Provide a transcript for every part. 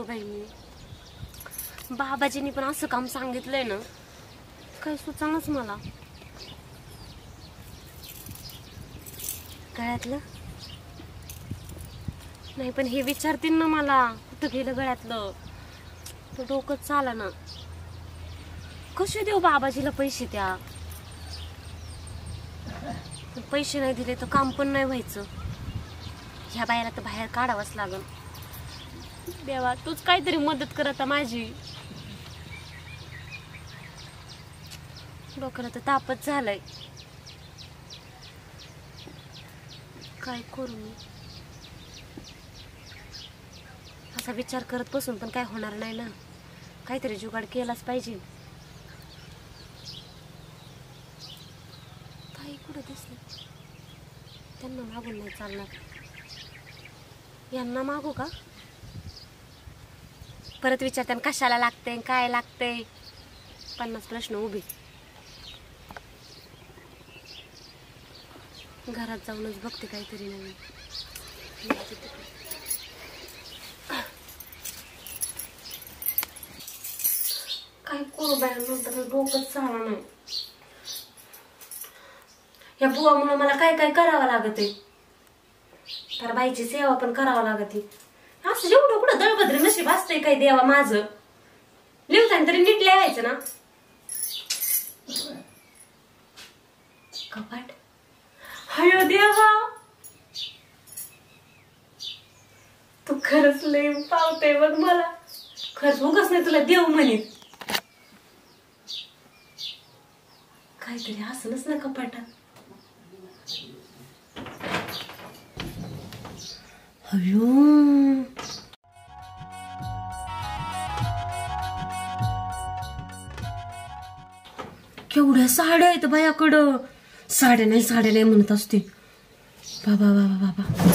बाई मी? बाबाजींनी पण असं काम सांगितलंय ना, काही सुचानच मला. गळ्यातलं नाही, पण हे विचारतील ना मला कुठं गेलं गळ्यातलं, तर डोकंच चाला ना. कसे देऊ बाबाजीला पैसे? त्या पैसे नाही दिले तर काम पण नाही व्हायचं. ह्या बायाला तर बाहेर काढावंच लागल. देवा, तूच काहीतरी मदत कर आता माझी. डोक्याला तर तापच झालाय. काय करू मी? असा विचार करत बसून पण काय होणार नाही ना. काहीतरी जुगाड केलाच पाहिजे. ताई कुठं दिसले? त्यांना मागून नाही चालणार. यांना मागू का? परत विचारते कशाला लागते, काय लागते, 50 प्रश्न उभे. घरात जाऊनच बघते काहीतरी नवीन. काय करू बाहेर नंतर डोकंच चालणार नाही. या बुवामुळे मला काय काय करावं लागत आहे. तर बाईची सेवा पण करावं लागते. असं एवढं कुठं दळभद्र नशीब असतंय काय देवा माझं? लिहताना तरी नीट लिहायचं ना. कपाट, हयो देवा, तू खरंच लय पावते बघ मला. खरंच उगाच नाही तुला देव म्हणेन. काहीतरी असलंच ना कपाटात. अयो, केवढ्या साड्या आहेत बायाकडं. साड्या नाही म्हणत असते. बाबा बाबा बाबा.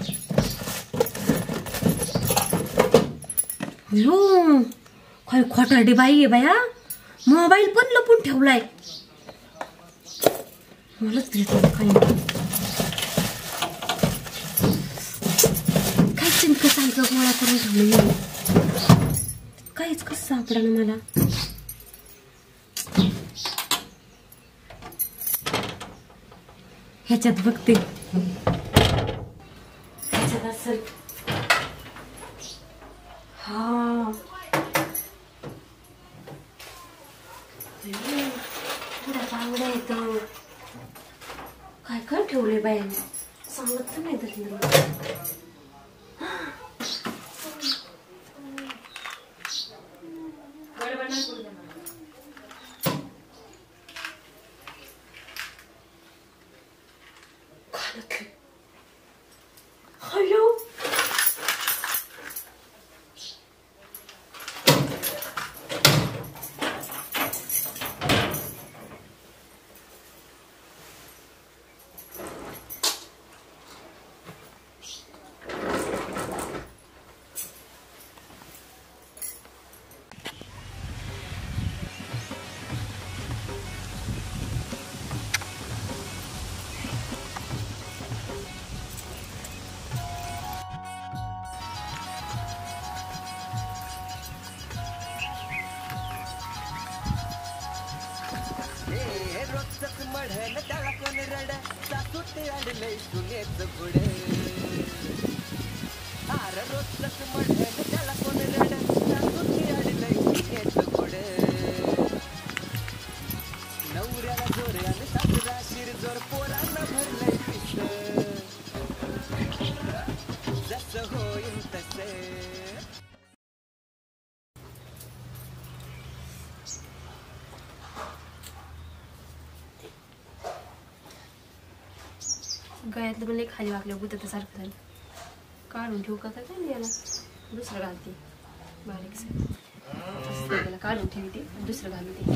अयो, काय खोटारडी बाई आहे बाया. मोबाईल पण लपून ठेवलाय. मलाच तरी काय चिंक सारखं गोळा करून ठेवलं. काहीच कसं सापडा ना मला. ह्याच्यात बघते. ह्याच्यात असेल. हा, थोड्या बांगड्या आहेत. काय काय ठेवले बायांनी सांगत तर नाही तरी. हॅलो, मढन त्याला कोण रड सासूट अडलंय सुनेच पुढे. आर रोजच मढन त्याला कोण रड सासूट अडलंय सुनेच पुढे. नवऱ्याला जोर आणि सासूला शिरजोर पोरांना भरलंय पिस्त. जसं होईल तसे. गळ्यातलं पण खाली वाकल्या बुद्ध सारखं झालं. काढून ठेवू का काय नाही, याला दुसरं घालते बारीक त्याला काढून ठेवते, दुसरं घालते.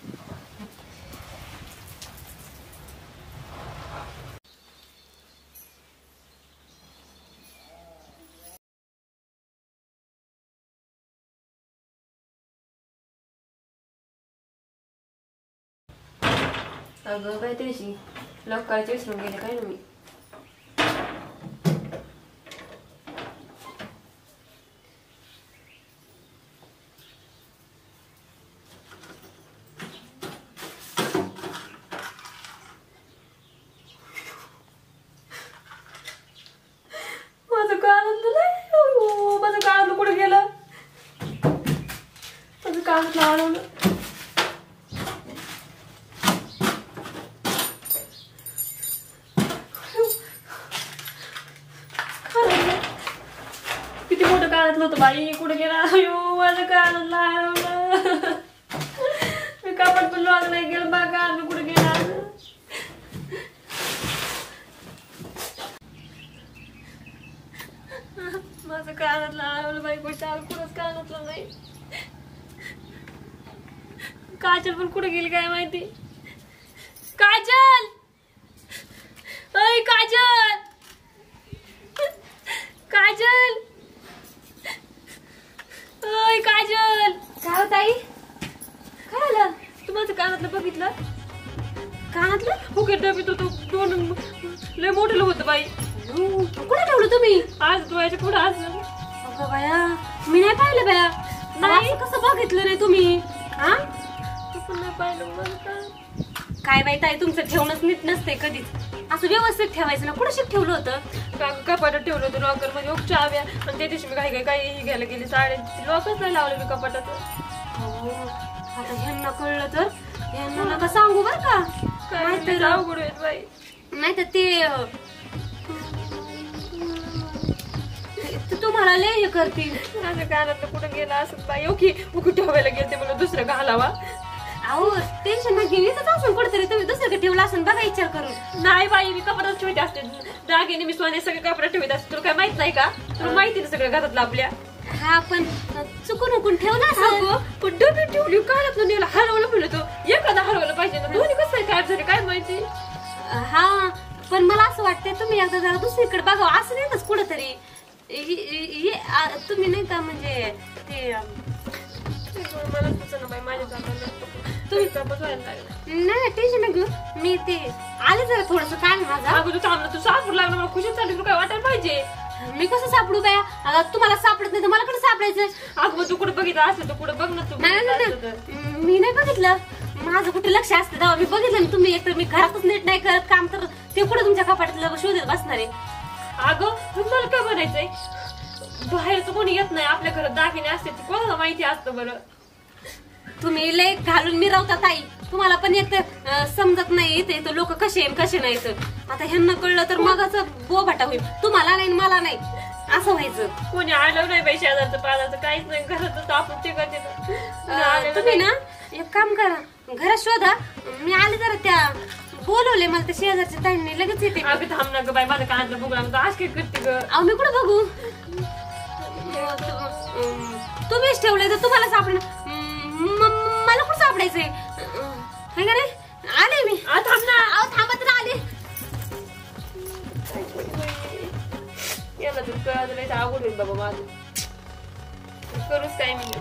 अगं काय तुझी लॉक करायचं विसरून गेले काय ना मी. कानातलं हलवलं. किती मोठं कानातलं होतं बाई. कुठे गेला? अयो माझं कानातलं हलवलं. मी कपाट पण लॉक नाही गेलं बा. कानातलं कुठे गेला? माझं कानातलं हलवलं बाई. कुठं कुठंच कानातलं नाही. काजल पण कुठे गेली काय माहिती. काजल, अय काजल, काजल, अय काजल. काय होत आई? काय झालं? तू माझं कानातलं बघितलं? कानातलं? हो के डबीत होतं. दोन लय मोठं होतं बाई. कुठे ठेवलं तुम्ही? आज तुझ्या पुढं. आज अगं बाया मी नाही पाहिलं बाया. नाही कसं बघितलं नाही तुम्ही? हा तू पण नाही पाहिलं. मला काय माहित आहे तुमचं ठेवणंच नीट नसते कधीच. असं व्यवस्थित ठेवायचं ना. कुठं शिक ठेवलं होतं? कपाटात ठेवलं होतं लॉकर मध्ये. चाव्या. आणि त्या दिवशी मी काही घ्यायला गेली. साडे लॉकच नाही लावलं मी कपाटात. हो आता ह्यांना कळलं तर ह्यांना नका सांगू बर का. काय तर अवघड होईल बाई. नाही तर ते तुम्हाला लय हे करतील. माझ्या कानातलं कुठं गेला असं बाई. ओके ठेवायला गेलते मला दुसरं घालावा. अहो टेन्शन नका घेऊ. इथंच असून कुठेतरी तुम्ही दुसरीकडे ठेवला असून बघा विचार करून. नाही बाई मी कपड्यात ठेवते असते. दागिने मी सोने सगळे कपड्यात ठेवत असते. तुला काय माहित नाही का? तुला माहिती ना सगळं घरातलं आपल्या. हा पण चुकून उकून ठेवला असं. पण डबी ठेवली कानातलं नेलं हरवलं म्हणलं. तो एखादा हरवलं पाहिजे ना. दोन्ही कसं काय झालं काय माहिती. हा पण मला असं वाटतंय तुम्ही एकदा जरा दुसरीकडे बघा. असं नाही ना कुठंतरी. तुम्ही नाही का म्हणजे ते मला सुचना बाई. माझ्या तुम्ही नाही टेन्शन न घेऊ. मी ते आले जरा थोडस काय माझा. तू थांबलं. तू सापडू लागलं. मला खुशी चालली. तुला काय वाटायला पाहिजे. मी कसं सापडू बाया? तुम्हाला सापडत नाही तर मला कुठे सापडायचं? अगं तू कुठे बघितलं असलं तर कुठे बघ ना. तू मी नाही बघितलं. माझं कुठे लक्ष असतं तेव्हा मी बघितलं ना. तुम्ही एकतर मी घरातच नीट नाही करत काम तर ते कुठे तुमच्या कपाटातलं शोधत बसणार आहे. अगं तुम्हाला काय म्हणायचंय? बाहेरचं कोणी येत नाही. आपल्या घरात दागिने असते ती कोणाला माहिती असतं बरं. तुम्ही लय घालून मिरवता ताई. तुम्हाला पण एक समजत नाही इथे लोक कसे कसे नाही. आता ह्यांना कळलं तर मग असं बोभाटा होईल. तुम्हाला नाही मला नाही असं व्हायचं. कोणी आलं नाही बाई. शेजारचं पाजारचं काहीच नाही. घरातच आपण ते करते. तुम्ही ना एक काम करा. घरात शोधा. मी आले जरा त्या बोलवले मला त्या शेजारच्या ताईंनी लगेच येते. अगं थांब ना ग बाई. माझं कानातलं बघू लागलं. आज काय करते ग? अहो मी कुठं बघू. तुम्हीच ठेवलंय तर तुम्हाला सापडणार. मला कुठं सापडायचंय काय का नाही. आले मी. थांब ना. थांबत ना आले. याला तर कळत नाही. अवघड होईल बाबा माझं. करूच काय मी.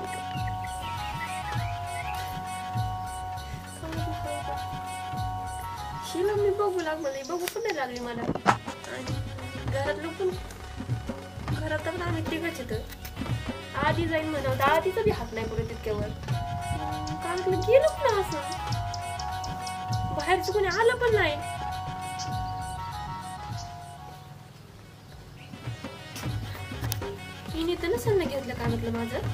शिला मी बघू लागले. बघू पण नाही लागली मला. आणि घरातलं पण घरात तर आम्ही तिघच येतं. आधी जाईन म्हणा. आधीचा बी हात नाही पुढे तितक्यावर. कानातलं गेलं पण असं. बाहेरचं कोणी आलं पण नाही. हिने तर नसेल ना घेतलं कानातलं माझं.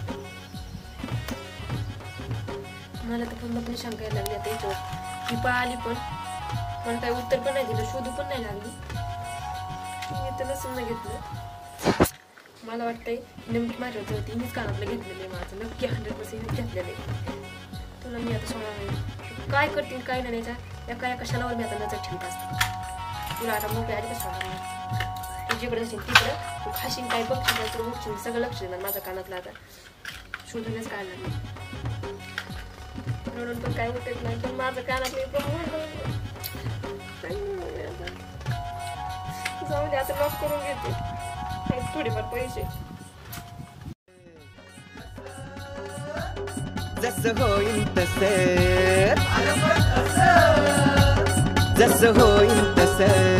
मला तर पूर्णपणे शंका यायला लागली आता याच्यावर. ती पळाली पण मला काही उत्तर पण नाही दिलं. शोधू पण नाही लागली. हिने तर नसेल ना घेतलं. मला वाटतंय नेमकी माझ्यावरती होती. मीच कानातलं घेतलेलं आहे माझं. नक्की 100% घेतलेलं आहे. तुला मी आता सोडणार नाही. काय करतील काय नाही. एका कशालावर मी आता नजर ठेवत असते. तुला आता मोकळी आधी कसं सोडणार नाही. तू जिकडे असेल तिकडं तू खाशील काय बघशील तर बघशील. सगळं लक्ष देणार माझ्या कानातलं आता. शोधूनच काढणार नाही. म्हणून पण काय होत नाही. पण माझं कानातलं जाऊ दे आता. लॉक करून घेते. थोडेफार पैसे. जसं होईल तसं. जसं होईल तसं.